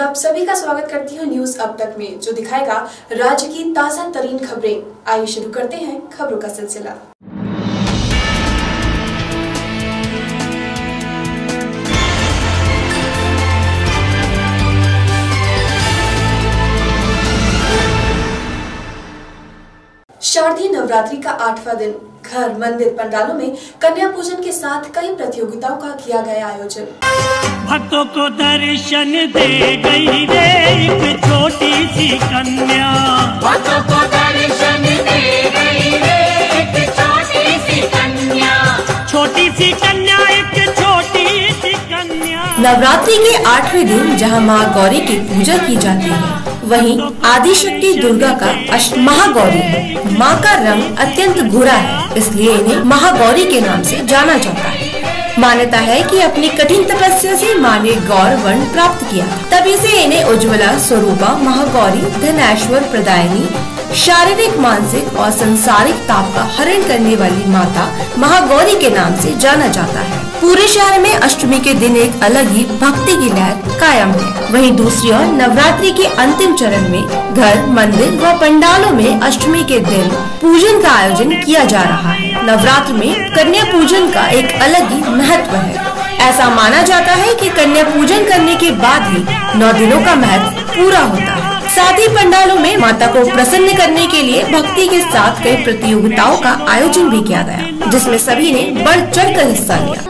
आप सभी का स्वागत करती हूँ न्यूज अब तक में, जो दिखाएगा राज्य की ताजा तरीन खबरें। आइए शुरू करते हैं खबरों का सिलसिला। शारदीय नवरात्रि का 8वां दिन घर, मंदिर, पंडालों में कन्या पूजन के साथ कई प्रतियोगिताओं का किया गया आयोजन। भक्तों को दर्शन दे गई रे एक छोटी सी कन्या। भक्तों को दर्शन दे गई रे एक छोटी सी कन्या। छोटी सी कन्या, एक छोटी सी कन्या। नवरात्रि के 8वें दिन जहां मां गौरी की पूजा की जाती है, वहीं आदिशक्ति दुर्गा का महागौरी है। मां का रंग अत्यंत गोरा है, इसलिए इन्हें महागौरी के नाम से जाना जाता है। मान्यता है कि अपनी कठिन तपस्या से मां ने गौर वर्ण प्राप्त किया, तभी से इन्हें उज्ज्वला स्वरूपा महागौरी, धनैश्वर प्रदायिनी, शारीरिक, मानसिक और सांसारिक ताप का हरण करने वाली माता महागौरी के नाम से जाना जाता है। पूरे शहर में अष्टमी के दिन एक अलग ही भक्ति की लहर कायम है। वहीं दूसरी ओर नवरात्रि के अंतिम चरण में घर, मंदिर व पंडालों में अष्टमी के दिन पूजन का आयोजन किया जा रहा है। नवरात्र में कन्या पूजन का एक अलग ही महत्व है। ऐसा माना जाता है कि कन्या पूजन करने के बाद ही 9 दिनों का महत्व पूरा होता है। साथ ही पंडालों में माता को प्रसन्न करने के लिए भक्ति के साथ कई प्रतियोगिताओं का आयोजन भी किया गया, जिसमें सभी ने बढ़ चढ़ कर हिस्सा लिया।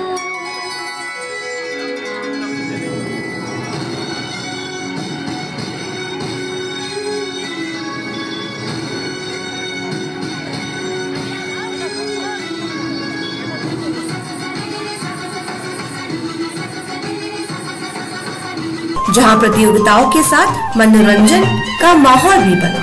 जहां प्रतियोगिताओं के साथ मनोरंजन का माहौल भी बना।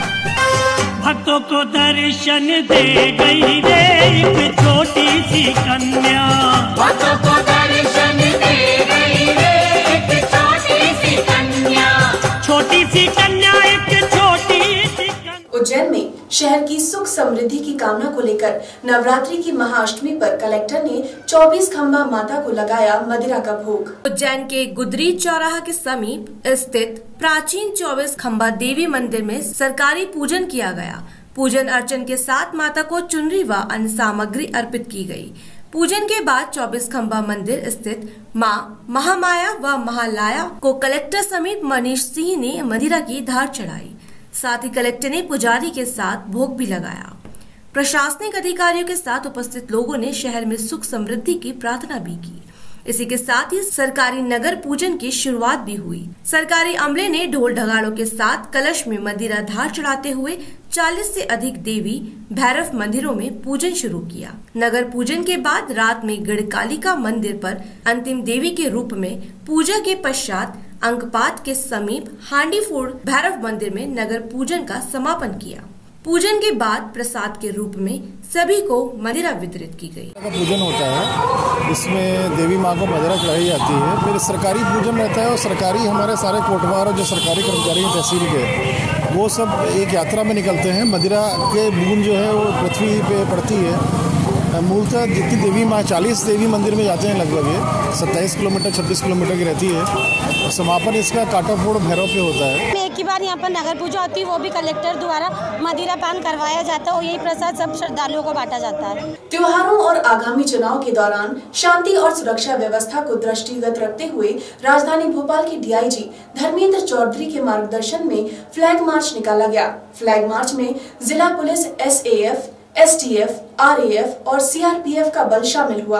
भक्तों को दर्शन दे गई रे एक छोटी सी कन्या। भक्तों को दर्शन दे गई रे एक छोटी सी कन्या। छोटी सी कन्या, एक छोटी सी कन्या। उज्जैन में शहर की सुख समृद्धि की कामना को लेकर नवरात्रि की महाअष्टमी पर कलेक्टर ने 24 खंबा माता को लगाया मदिरा का भोग। उज्जैन के गुदरी चौराहा के समीप स्थित प्राचीन 24 खंबा देवी मंदिर में सरकारी पूजन किया गया। पूजन अर्चन के साथ माता को चुनरी व अन्य सामग्री अर्पित की गई। पूजन के बाद 24 खंबा मंदिर स्थित मां महामाया व महालाया को कलेक्टर समेत मनीष सिंह ने मदिरा की धार चढ़ाई। साथ ही कलेक्टर ने पुजारी के साथ भोग भी लगाया। प्रशासनिक अधिकारियों के साथ उपस्थित लोगों ने शहर में सुख समृद्धि की प्रार्थना भी की। इसी के साथ ही सरकारी नगर पूजन की शुरुआत भी हुई। सरकारी अमले ने ढोल ढगाड़ों के साथ कलश में मदिरा धार चढ़ाते हुए 40 से अधिक देवी भैरव मंदिरों में पूजन शुरू किया। नगर पूजन के बाद रात में गढ़कालिका मंदिर पर अंतिम देवी के रूप में पूजा के पश्चात अंकपात के समीप हांडीफोड़ भैरव मंदिर में नगर पूजन का समापन किया। पूजन के बाद प्रसाद के रूप में सभी को मदिरा वितरित की गई। पूजन होता है, इसमें देवी माँ को मदिरा चढ़ाई जाती है। फिर सरकारी पूजन रहता है और सरकारी हमारे सारे कोटवार और जो सरकारी कर्मचारी हैं तहसील के, वो सब एक यात्रा में निकलते हैं। मदिरा के बूंद जो है वो पृथ्वी पे पड़ती है। मूलतः जितनी देवी माँ 40 देवी मंदिर में जाते हैं, लगभग 27 किलोमीटर 26 किलोमीटर की रहती है। और समापन इसका काटाफोड़ भैरव पे होता है। एक ही बार यहाँ पर नगर पूजा होती है, वो भी कलेक्टर द्वारा मदिरा पान करवाया जाता है और यही प्रसाद सब श्रद्धालुओं को बांटा जाता है। त्योहारों और आगामी चुनाव के दौरान शांति और सुरक्षा व्यवस्था को दृष्टिगत रखते हुए राजधानी भोपाल के डीआईजी धर्मेंद्र चौधरी के मार्गदर्शन में फ्लैग मार्च निकाला गया। फ्लैग मार्च में जिला पुलिस, एसएएफ, एसटीएफ, आरएएफ और सीआरपीएफ का बल शामिल हुआ।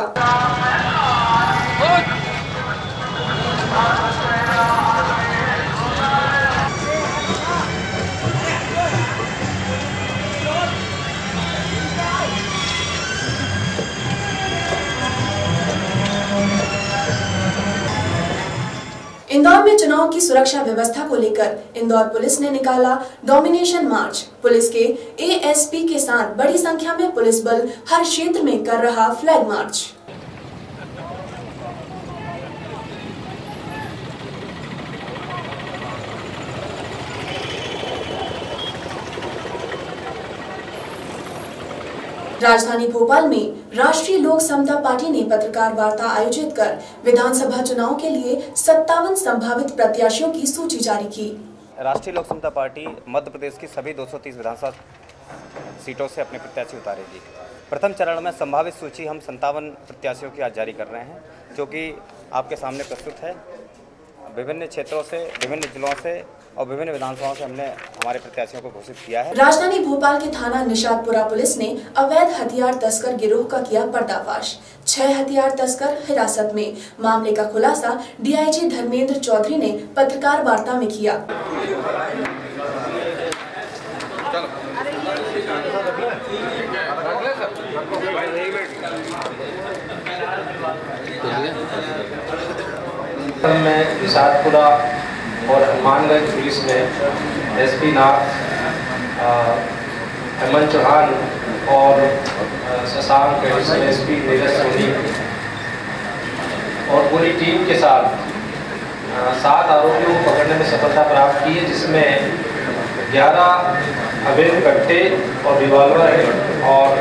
इंदौर में चुनाव की सुरक्षा व्यवस्था को लेकर इंदौर पुलिस ने निकाला डोमिनेशन मार्च। पुलिस के एएसपी के साथ बड़ी संख्या में पुलिस बल हर क्षेत्र में कर रहा फ्लैग मार्च। राजधानी भोपाल में राष्ट्रीय लोक समता पार्टी ने पत्रकार वार्ता आयोजित कर विधानसभा चुनाव के लिए 57 संभावित प्रत्याशियों की सूची जारी की। राष्ट्रीय लोक समता पार्टी मध्य प्रदेश की सभी 230 विधानसभा सीटों से अपने प्रत्याशी उतारेगी। प्रथम चरण में संभावित सूची हम 57 प्रत्याशियों की आज जारी कर रहे हैं, जो कि आपके सामने प्रस्तुत है। विभिन्न क्षेत्रों से, विभिन्न जिलों से और विभिन्न विधानसभाओं से हमने हमारे प्रत्याशियों को घोषित किया है। राजधानी भोपाल के थाना निशातपुरा पुलिस ने अवैध हथियार तस्कर गिरोह का किया पर्दाफाश। 6 हथियार तस्कर हिरासत में। मामले का खुलासा डीआईजी धर्मेंद्र चौधरी ने पत्रकार वार्ता में किया। में निशातपुरा और हनुमानगंज पुलिस ने एसपी नाथ हेमंत चौहान और शशांक एडिशनल एसपी नीरज सोनी और पूरी टीम के साथ 7 आरोपियों को पकड़ने में सफलता प्राप्त की है, जिसमें 11 अवैध कट्टे और रिवॉल्वर और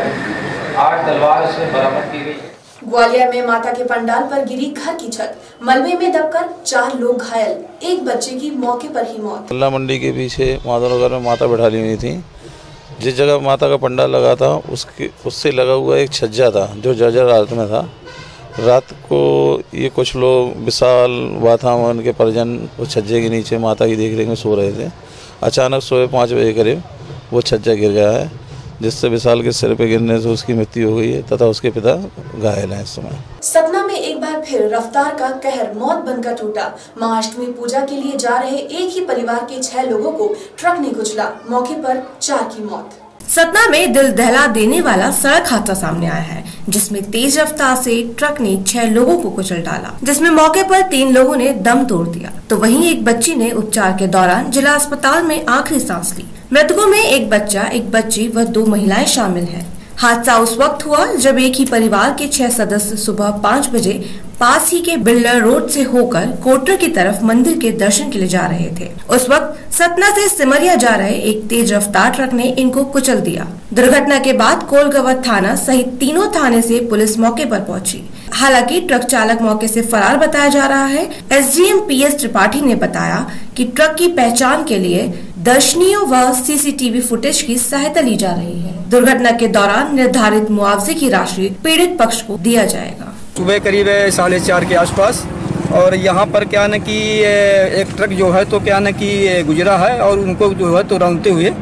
8 तलवार उसमें बरामद की गई है। ग्वालियर में माता के पंडाल पर गिरी घर की छत, मलबे में दबकर 4 लोग घायल, एक बच्चे की मौके पर ही मौत। कल्ला मंडी के पीछे माधवनगर में माता बैठा ली हुई थी। जिस जगह माता का पंडाल लगा था उससे लगा हुआ एक छज्जा था जो जर्जर हालत में था। रात को ये कुछ लोग विशाल वातावरण के परिजन उस छज्जे के नीचे माता की देखरेख में सो रहे थे। अचानक सुबह 5 बजे करीब वो छज्जा गिर गया है, जिससे विशाल के सिर पे गिरने से उसकी मृत्यु हो गई है तथा उसके पिता घायल हैं इस समय। सतना में एक बार फिर रफ्तार का कहर मौत बनकर टूटा। महाअष्टमी पूजा के लिए जा रहे एक ही परिवार के 6 लोगों को ट्रक ने कुचला, मौके पर 4 की मौत। सतना में दिल दहला देने वाला सड़क हादसा सामने आया है, जिसमें तेज रफ्तार से ट्रक ने 6 लोगों को कुचल डाला, जिसमें मौके पर 3 लोगों ने दम तोड़ दिया, तो वहीं एक बच्ची ने उपचार के दौरान जिला अस्पताल में आखिरी सांस ली। मृतकों में एक बच्चा, एक बच्ची व 2 महिलाएं शामिल हैं। हादसा उस वक्त हुआ जब एक ही परिवार के 6 सदस्य सुबह 5 बजे पास ही के बिल्डर रोड से होकर कोटर की तरफ मंदिर के दर्शन के लिए जा रहे थे। उस वक्त सतना से सिमरिया जा रहे एक तेज रफ्तार ट्रक ने इनको कुचल दिया। दुर्घटना के बाद कोलगवत थाना सहित तीनों थाने से पुलिस मौके पर पहुंची। हालांकि ट्रक चालक मौके से फरार बताया जा रहा है। एसडीएम पीएस त्रिपाठी ने बताया कि ट्रक की पहचान के लिए दर्शनियों व सीसीटीवी फुटेज की सहायता ली जा रही है। दुर्घटना के दौरान निर्धारित मुआवजे की राशि पीड़ित पक्ष को दिया जाएगा। सुबह करीब 4:30 के आसपास और यहाँ पर क्या न कि एक ट्रक जो है तो क्या न कि गुजरा है और उनको जो है तो रौंदते हुए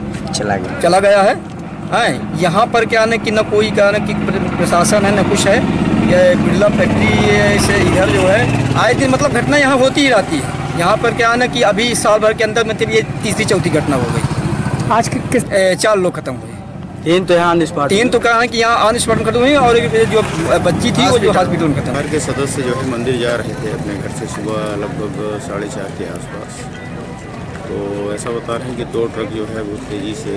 चला गया है। यहाँ पर क्या न कि न कोई क्या न कि प्रशासन है न कुछ है। ये बिरला फैक्ट्री से इधर जो है आए दिन मतलब घटना यहाँ होती ही रहती है। यहाँ पर क्या न कि अभी साल भर के अंदर मतलब ये 3री-4थी घटना हो गई। आज किस 4 लोग खत्म हुए। 3 तो यहाँ ऑन-स्पॉट, 3 तो क्या कि यहाँ ऑन-स्पॉट खत्म हुए और जो बच्ची थी वो जो हॉस्पिटल में खत्म। घर के सदस्य जो है मंदिर जा रहे थे अपने घर से सुबह लगभग 4:30 के आसपास। तो ऐसा बता रहे हैं कि 2 ट्रक जो है वो तेज़ी से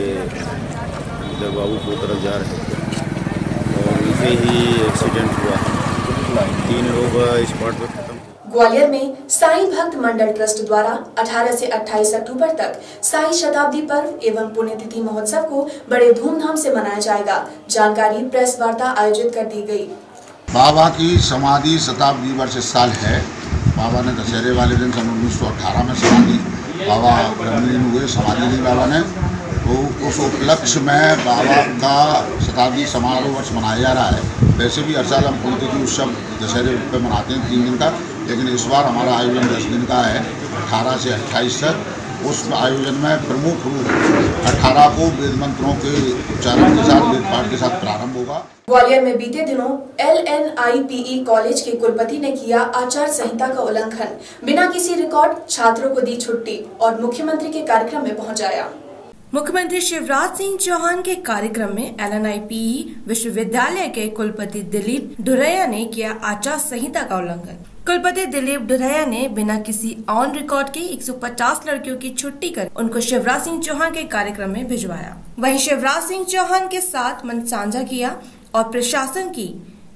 इधर बाबूपुर तरफ जा रहे थे और उनसे ही एक्सीडेंट हुआ। 3 लोग स्पॉट पर खत्म। ग्वालियर में साईं भक्त मंडल ट्रस्ट द्वारा 18 से 28 अक्टूबर तक साईं शताब्दी पर्व एवं पुण्यतिथि महोत्सव को बड़े धूमधाम से मनाया जाएगा। जानकारी प्रेस वार्ता आयोजित कर दी गई। बाबा की समाधि शताब्दी वर्ष इस साल है। बाबा ने दशहरे वाले दिन सन 1918 में समाधि बाबा ब्रह्मलीन हुए, समाधि ली बाबा ने। तो उस उपलक्ष्य में बाबा का शताब्दी समारोह वर्ष मनाया जा रहा है। वैसे भी हर साल हम पुण्यतिथि उत्सव दशहरे पे मनाते हैं 3 दिन का, लेकिन इस बार हमारा आयोजन 10 दिन का है, 18 से 28 तक। उस आयोजन में प्रमुख रूप 18 को वेद मंत्रों के उच्चारण के साथ, वेद पाठ के साथ प्रारंभ होगा। ग्वालियर में बीते दिनों LNIPE कॉलेज के कुलपति ने किया आचार संहिता का उल्लंघन। बिना किसी रिकॉर्ड छात्रों को दी छुट्टी और मुख्यमंत्री के कार्यक्रम में पहुंचाया। मुख्यमंत्री शिवराज सिंह चौहान के कार्यक्रम में LNIPE विश्वविद्यालय के कुलपति दिलीप ढुरैया ने किया आचार संहिता का उल्लंघन। कुलपति दिलीप ढुरैया ने बिना किसी ऑन रिकॉर्ड के 150 लड़कियों की छुट्टी कर उनको शिवराज सिंह चौहान के कार्यक्रम में भिजवाया। वहीं शिवराज सिंह चौहान के साथ मंच साझा किया और प्रशासन की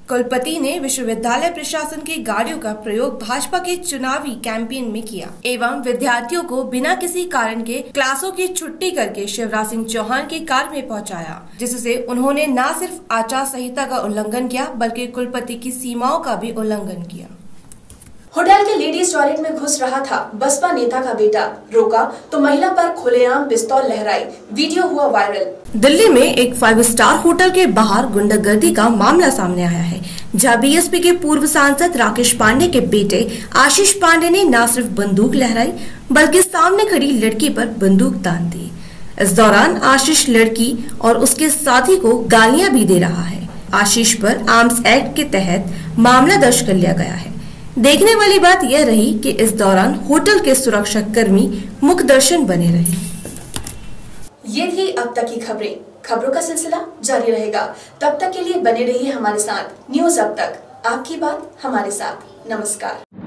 कुलपति ने विश्वविद्यालय प्रशासन की गाड़ियों का प्रयोग भाजपा के चुनावी कैंपेन में किया एवं विद्यार्थियों को बिना किसी कारण के क्लासों की छुट्टी करके शिवराज सिंह चौहान की कार में पहुंचाया, जिससे उन्होंने न सिर्फ आचार संहिता का उल्लंघन किया बल्कि कुलपति की सीमाओं का भी उल्लंघन किया। होटल के लेडीज टॉयलेट में घुस रहा था बसपा नेता का बेटा, रोका तो महिला पर खुलेआम पिस्तौल लहराई, वीडियो हुआ वायरल। दिल्ली में एक 5 स्टार होटल के बाहर गुंडागर्दी का मामला सामने आया है, जहां बीएसपी के पूर्व सांसद राकेश पांडे के बेटे आशीष पांडे ने न सिर्फ बंदूक लहराई बल्कि सामने खड़ी लड़की पर बंदूक तान दी। इस दौरान आशीष लड़की और उसके साथी को गालियां भी दे रहा है। आशीष पर आर्म्स एक्ट के तहत मामला दर्ज कर लिया गया है। देखने वाली बात यह रही कि इस दौरान होटल के सुरक्षा कर्मी मुख दर्शन बने रहे। ये थी अब तक की खबरें। खबरों का सिलसिला जारी रहेगा, तब तक के लिए बने रहिए हमारे साथ। न्यूज़ अब तक, आपकी बात हमारे साथ। नमस्कार।